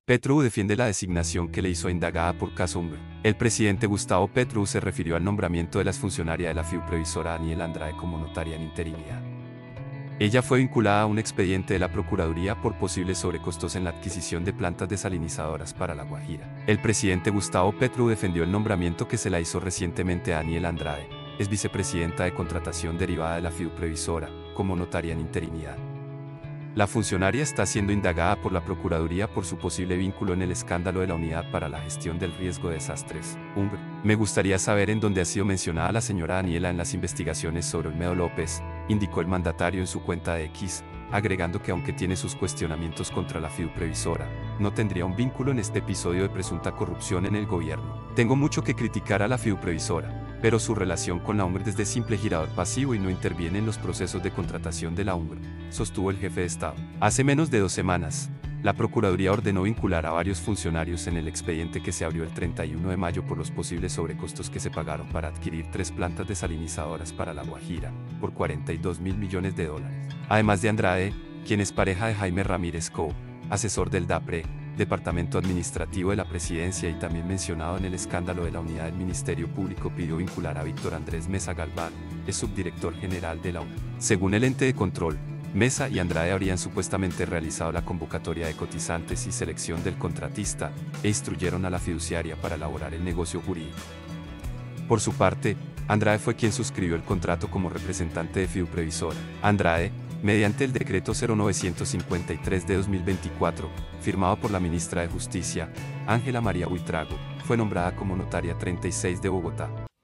Petru defiende la designación que le hizo indagada por caso Umbr. El presidente Gustavo Petru se refirió al nombramiento de la exfuncionaria de la FIU previsora Daniela Andrade como notaria en interinidad. Ella fue vinculada a un expediente de la Procuraduría por posibles sobrecostos en la adquisición de plantas desalinizadoras para La Guajira. El presidente Gustavo Petru defendió el nombramiento que se la hizo recientemente a Daniela Andrade, es vicepresidenta de contratación derivada de la FIU previsora, como notaria en interinidad. La funcionaria está siendo indagada por la Procuraduría por su posible vínculo en el escándalo de la Unidad para la Gestión del Riesgo de Desastres, UNGR. Me gustaría saber en dónde ha sido mencionada la señora Daniela en las investigaciones sobre Olmedo López, indicó el mandatario en su cuenta de X, agregando que aunque tiene sus cuestionamientos contra la FIU previsora, no tendría un vínculo en este episodio de presunta corrupción en el gobierno. Tengo mucho que criticar a la FIU previsora, pero su relación con la UNGR es de simple girador pasivo y no interviene en los procesos de contratación de la UNGR, sostuvo el jefe de Estado. Hace menos de 2 semanas, la Procuraduría ordenó vincular a varios funcionarios en el expediente que se abrió el 31 de mayo por los posibles sobrecostos que se pagaron para adquirir 3 plantas desalinizadoras para La Guajira, por $42.000 millones. Además de Andrade, quien es pareja de Jaime Ramírez Co., asesor del DAPRE, Departamento Administrativo de la Presidencia y también mencionado en el escándalo de la Unidad del Ministerio Público, pidió vincular a Víctor Andrés Mesa Galván, es subdirector general de la UNGR. Según el ente de control, Mesa y Andrade habrían supuestamente realizado la convocatoria de cotizantes y selección del contratista, e instruyeron a la fiduciaria para elaborar el negocio jurídico. Por su parte, Andrade fue quien suscribió el contrato como representante de FIU Previsora. Andrade, mediante el decreto 0953 de 2024, firmado por la ministra de Justicia, Ángela María Buitrago, fue nombrada como notaria 36 de Bogotá.